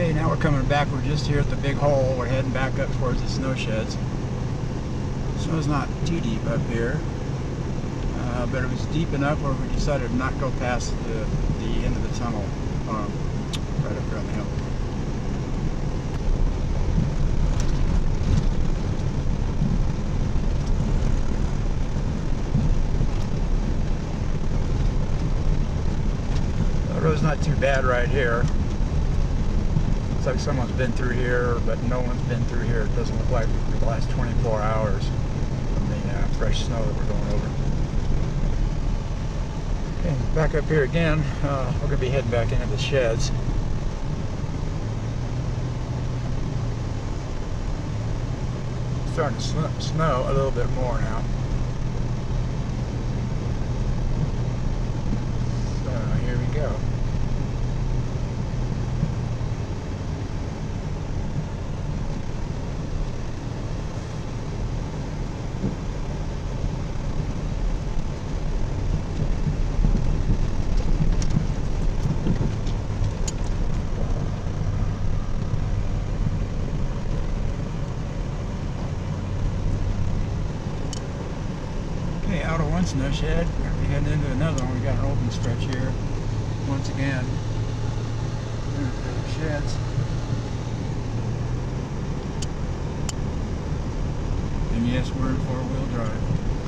Okay, now we're coming back. We're just here at the big hole. We're heading back up towards the snow sheds. The snow's not too deep up here, but it was deep enough where we decided to not go past the end of the tunnel, right up here on the hill. The road's not too bad right here. Looks like someone's been through here, but no one's been through here. It doesn't look like for the last 24 hours from the fresh snow that we're going over. Okay, back up here again. We're going to be heading back into the sheds. It's starting to snow a little bit more now. So here we go. Out of one snow shed, we're going to be heading into another one. We got an open stretch here once again. There's the sheds. And yes, we're in four-wheel drive.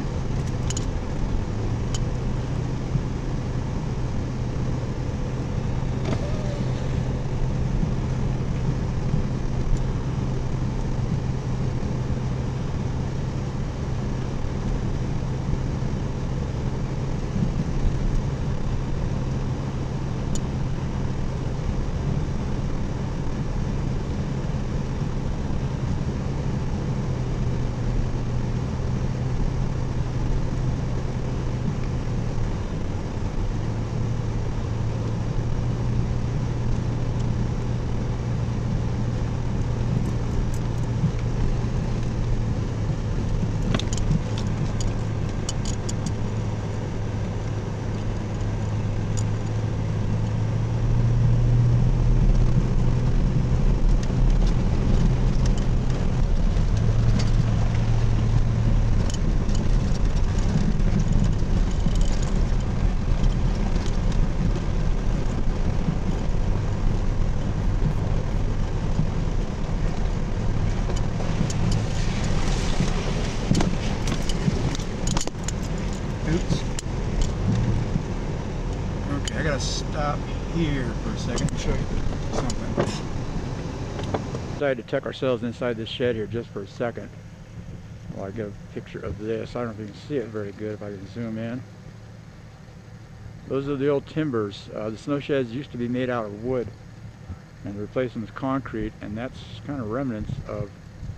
Okay, I gotta stop here for a second and show you something. Decided to tuck ourselves inside this shed here just for a second while I get a picture of this. I don't know if you can see it very good if I can zoom in. Those are the old timbers. The snow sheds used to be made out of wood and replaced them with concrete, and that's kind of remnants of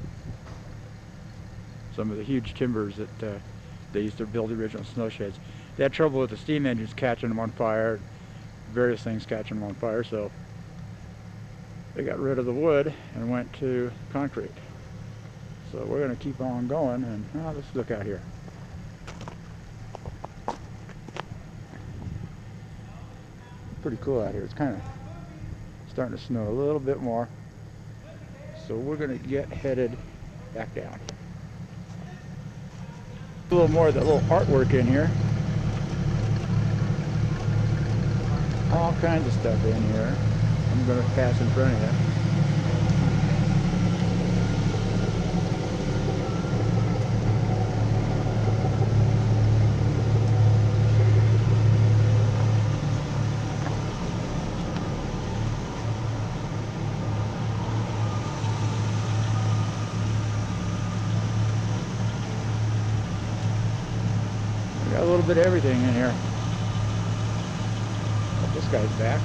some of the huge timbers that they used to build the original snow sheds. They had trouble with the steam engines catching them on fire, various things catching them on fire, so they got rid of the wood and went to concrete. So we're going to keep on going, and let's look out here. Pretty cool out here. It's kind of starting to snow a little bit more, so we're going to get headed back down. A little more of that little artwork in here. All kinds of stuff in here. I'm going to pass in front of you. We got a little bit of everything in here. This guy's back.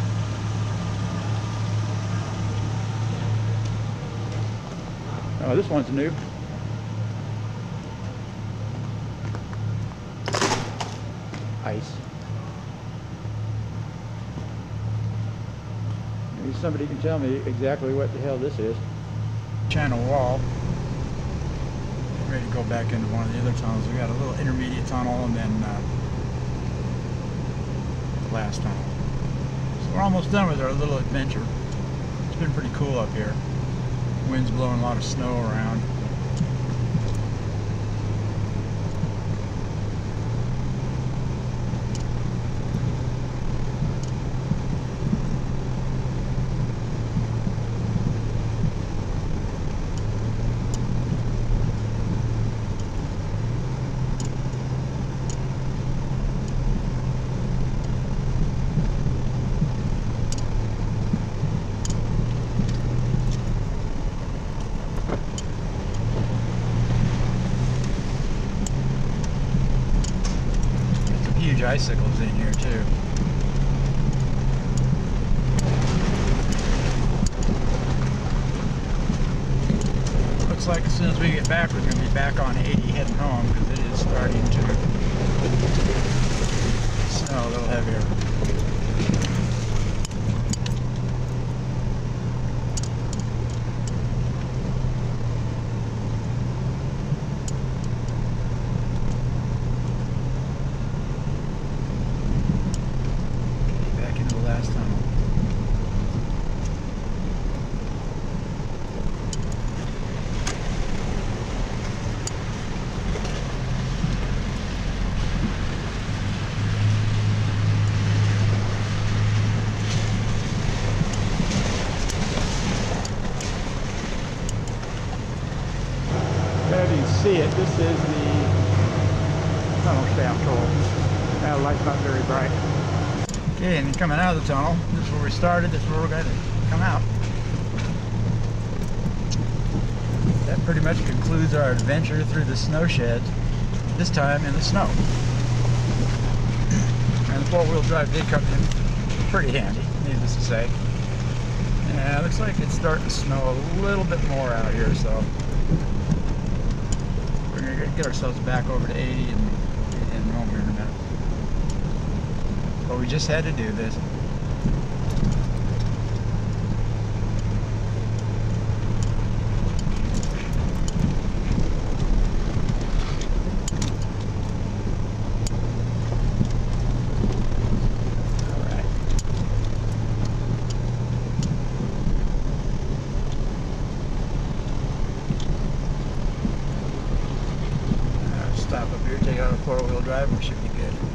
Oh, this one's new. Ice. Maybe somebody can tell me exactly what the hell this is. Channel wall. Ready to go back into one of the other tunnels. We got a little intermediate tunnel and then the last tunnel. So we're almost done with our little adventure. It's been pretty cool up here. Wind's blowing a lot of snow around. Huge icicles in here too. Looks like as soon as we get back, we're going to be back on 80 heading home because it is starting to snow a little heavier. You see it, this is the tunnel shaft hole. That light's not very bright. Okay, and coming out of the tunnel, this is where we started, this is where we're going to come out. That pretty much concludes our adventure through the snow shed, this time in the snow. And the four-wheel drive did come in pretty handy, needless to say. And it looks like it's starting to snow a little bit more out here, so we're going to get ourselves back over to 80 and home here in a minute. But we just had to do this. Stop up here, take out a four-wheel drive, and we should be good.